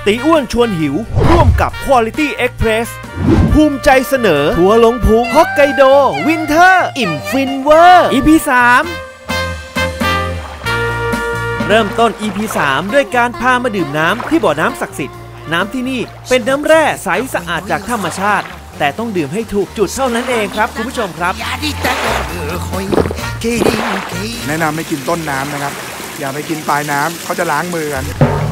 ตีอ้วนชวนหิวร่วมกับ Quality Express ภูมิใจเสนอทัวร์ลงพุงฮอกไกโดวินเทอร์อิ่มฟินเวอร์ EP 3เริ่มต้น EP 3ด้วยการพามาดื่มน้ำที่บ่อน้ำศักดิ์สิทธิ์น้ำที่นี่เป็นน้ำแร่ใสสะอาดจากธรรมชาติแต่ต้องดื่มให้ถูกจุดเท่านั้นเองครับคุณผู้ชมครับแนะนำให้กินต้นน้ำนะครับอย่าไปกินปลายน้ำเขาจะล้างมือกัน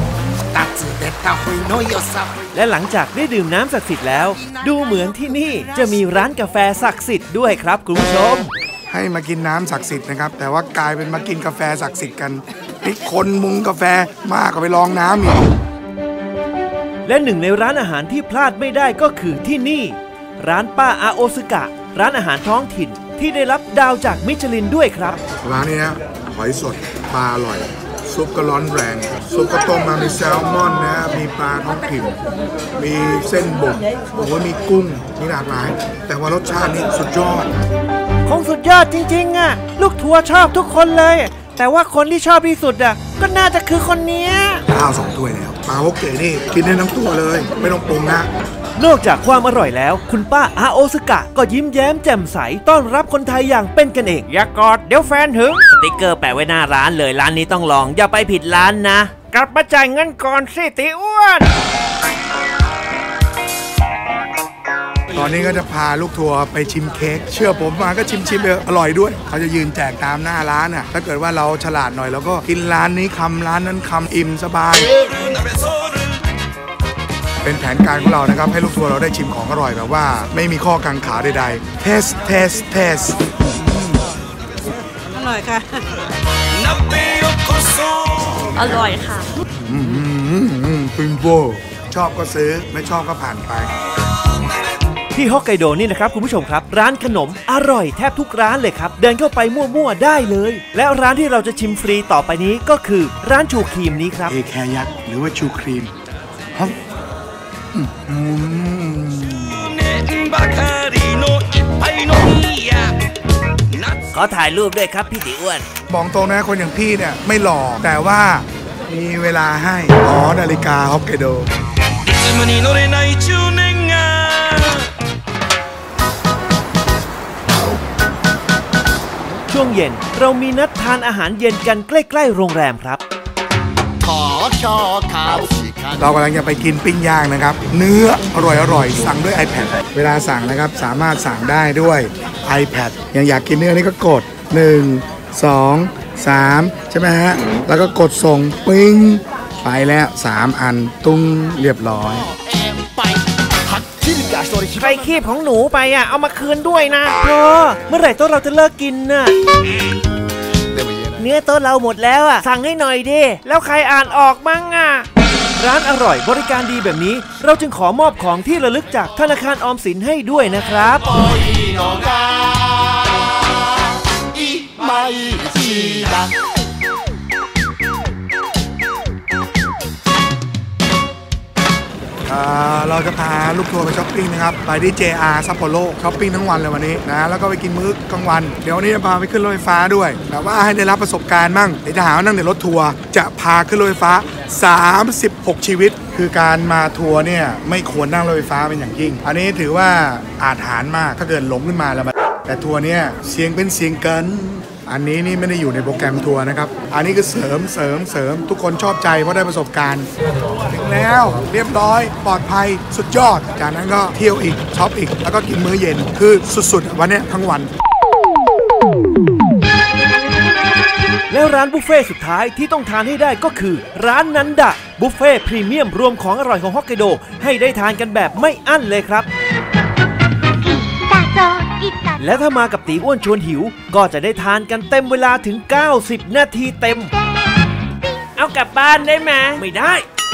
และหลังจากได้ดื่มน้ำศักดิ์สิทธิ์แล้วดูเหมือนที่นี่จะมีร้านกาแฟศักดิ์สิทธิ์ด้วยครับคุณผู้ชมให้มากินน้ำศักดิ์สิทธิ์นะครับแต่ว่ากลายเป็นมากินกาแฟศักดิ์สิทธิ์กันนี่คนมุงกาแฟมากกว่าไปลองน้ำอีกและหนึ่งในร้านอาหารที่พลาดไม่ได้ก็คือที่นี่ร้านป้าอาโอซึกะร้านอาหารท้องถิ่นที่ได้รับดาวจากมิชลินด้วยครับร้านนี้นะหอยสดปลาอร่อยซุปก็ร้อนแรงซุปก็ต้มมามีแซลมอนนะมีปลาท้องถิ่นมีเส้นบุกโอ้โหมีกุ้งมีหลากหลายแต่ว่ารสชาตินี่สุดยอดคงสุดยอดจริงๆอ่ะลูกทัวร์ชอบทุกคนเลยแต่ว่าคนที่ชอบที่สุดอ่ะก็น่าจะคือคนนี้ข้าว2 ถ้วยแล้วปลาฮกเก๋นี่กินได้ทั้งตัวเลยไม่ต้องปรุงนะนอกจากความอร่อยแล้วคุณป้าอาโอซึกะก็ยิ้มแย้มแจ่มใสต้อนรับคนไทยอย่างเป็นกันเองอย่ากอดเดี๋ยวแฟนถึงสติ๊กเกอร์แปะไว้หน้าร้านเลยร้านนี้ต้องลองอย่าไปผิดร้านนะกลับมาจ่ายเงินก่อนสิตีอ้วนตอนนี้ก็จะพาลูกทัวร์ไปชิมเค้กเชื่อผมมาก็ชิมเลยอร่อยด้วยเขาจะยืนแจกตามหน้าร้านอ่ะถ้าเกิดว่าเราฉลาดหน่อยเราก็กินร้านนี้คำร้านนั้นคำอิ่มสบายเป็นแผนการของเรานะครับให้ลูกทัวร์เราได้ชิมของอร่อยแบบว่าไม่มีข้อกังขาใดๆเทสอร่อยค่ะอร่อยค่ะปิงโบชอบก็ซื้อไม่ชอบก็ผ่านไปที่ฮอกไกโดนี่นะครับคุณผู้ชมครับร้านขนมอร่อยแทบทุกร้านเลยครับเดินเข้าไปมั่วๆได้เลยและร้านที่เราจะชิมฟรีต่อไปนี้ก็คือร้านชูครีมนี้ครับเอแคยักษ์หรือว่าชูครีมครับขอถ่ายรูปด้วยครับพี่ติอ้วนบอกตรงนะคนอย่างพี่เนี่ยไม่หล่อแต่ว่ามีเวลาให้นาฬิกาฮอกไกโดช่วงเย็นเรามีนัดทานอาหารเย็นกันใกล้ๆโรงแรมครับเรากำลังจะไปกินปิ้งย่างนะครับเนื้ออร่อยสั่งด้วย iPad เวลาสั่งนะครับสามารถสั่งได้ด้วย iPad อยากกินเนื้อนี่ก็กด1 2 3ใช่ไหมฮะแล้วก็กดส่งปิ้งไปแล้ว3 อันตุ้งเรียบร้อยใครคีบของหนูไปอ่ะเอามาคืนด้วยนะเมื่อไหร่โต๊ะเราจะเลิกกินน่ะเนื้อโต๊ะเราหมดแล้วอ่ะสั่งให้หน่อยดิแล้วใครอ่านออกมั่งอ่ะร้านอร่อยบริการดีแบบนี้เราจึงขอมอบของที่ระลึกจากธนาคารออมสินให้ด้วยนะครับเราจะพาลูกทัวร์ไปช้อปปิ้งนะครับไปที่ JR ซัปโปโรช้อปปิ้งทั้งวันเลยวันนี้นะแล้วก็ไปกินมื้อกลางวันเดี๋ยววันนี้จะพาไปขึ้นรถไฟฟ้าด้วยแต่ว่าให้ได้รับประสบการณ์มั่งเดี๋ยวจะหาว่านั่งในรถทัวร์จะพาขึ้นรถไฟฟ้า36ชีวิตคือการมาทัวร์เนี่ยไม่ควรนั่งรถไฟฟ้าเป็นอย่างยิ่งอันนี้ถือว่าอาถรรพ์มากถ้าเกิดหลงขึ้นมาแล้วแต่ทัวร์เนี่ยเสียงเป็นเสียงกันอันนี้นี่ไม่ได้อยู่ในโปรแกรมทัวร์นะครับอันนี้คือเสริมทุกคนชอบใจเพราะได้ประสบการณ์ถึงแล้วเรียบร้อยปลอดภัยสุดยอดจากนั้นก็เที่ยวอีกช็อปอีกแล้วก็กินมื้อเย็นคือสุดๆวันนี้ทั้งวันแล้วร้านบุฟเฟ่สุดท้ายที่ต้องทานให้ได้ก็คือร้านนันดะบุฟเฟ่พรีเมียมรวมของอร่อยของฮอกไกโดให้ได้ทานกันแบบไม่อั้นเลยครับและถ้ามากับตีอ้วนชวนหิวก็จะได้ทานกันเต็มเวลาถึง90นาทีเต็มเอากลับบ้านได้ไหมไม่ได้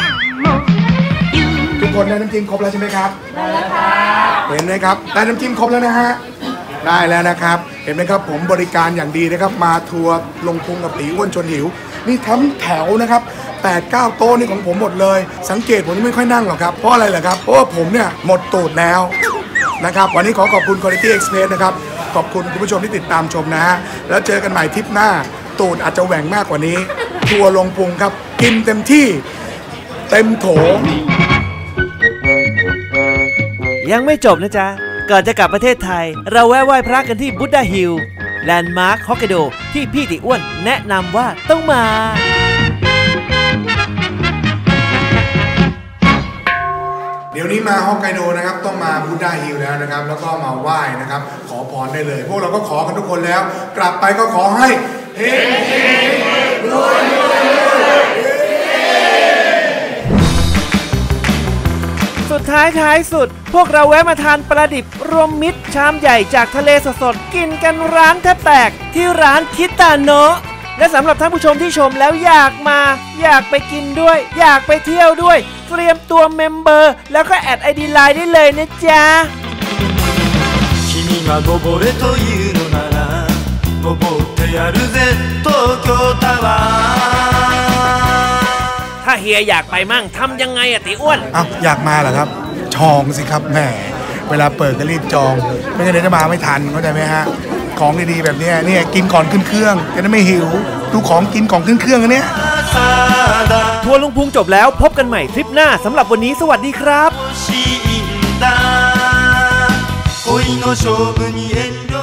ทุกคนได้น้ำจิ้มครบแล้วใช่ไหมครับได้แล้วครับเห็นไหมครับได้น้ำจิ้มครบแล้วนะฮะได้แล้วนะครับเห็นไหมครับผมบริการอย่างดีนะครับมาทัวร์ลงพุงกับตีอ้วนชวนหิวนี่ทั้งแถวนะครับ8-9 โต๊ะนี่ของผมหมดเลยสังเกตผมไม่ค่อยนั่งหรอกครับเพราะอะไรเหรอครับเพราะว่าผมเนี่ยหมดตูดแล้วนะครับวันนี้ขอบคุณ Quality Express นะครับขอบคุณคุณผู้ชมที่ติดตามชมนะฮะแล้วเจอกันใหม่ทริปหน้าตูดอาจจะแหว่งมากกว่านี้ทัวร์ลงพุงครับกินเต็มที่เต็มโถยังไม่จบนะจ๊ะก่อนจะกลับประเทศไทยเราแวะไหว้พระกันที่บุดดาฮิลแลนด์มาร์คฮอกไกโดที่พี่ติอ้วนแนะนำว่าต้องมาเดี๋ยวนี้มาฮอกไกโดนะครับต้องมาบูดาฮิลแล้วนะครับแล้วก็มาไหว้นะครับขอพรได้เลยพวกเราก็ขอกันทุกคนแล้วกลับไปก็ขอให้เฮ้รวยสุดท้ายสุดพวกเราแวะมาทานปลาดิบรวมมิตรชามใหญ่จากทะเลสดๆกินกันร้านแทบแตกที่ร้านคิตาโนะและสำหรับท่านผู้ชมที่ชมแล้วอยากไปกินด้วยอยากไปเที่ยวด้วยเตรียมตัวเมมเบอร์แล้วก็แอด ID ไลน์ได้เลยนะจ๊ะ君が登れというのなら登ってやるぜ東京タワーถ้าเฮียอยากไปมั่งทำยังไงอะติอ้วนอ้าวอยากมาเหรอครับจองสิครับแหมเวลาเปิดก็รีบจองไม่งั้นเดี๋ยวจะมาไม่ทันเข้าใจไหมฮะของดีๆแบบนี้เนี่ยกินก่อนขึ้นเครื่องจะได้ไม่หิวดูของกินก่อนขึ้นเครื่องอันเนี้ยทัวร์ลุงพุงจบแล้วพบกันใหม่ทริปหน้าสำหรับวันนี้สวัสดีครับ恋の勝負に遠慮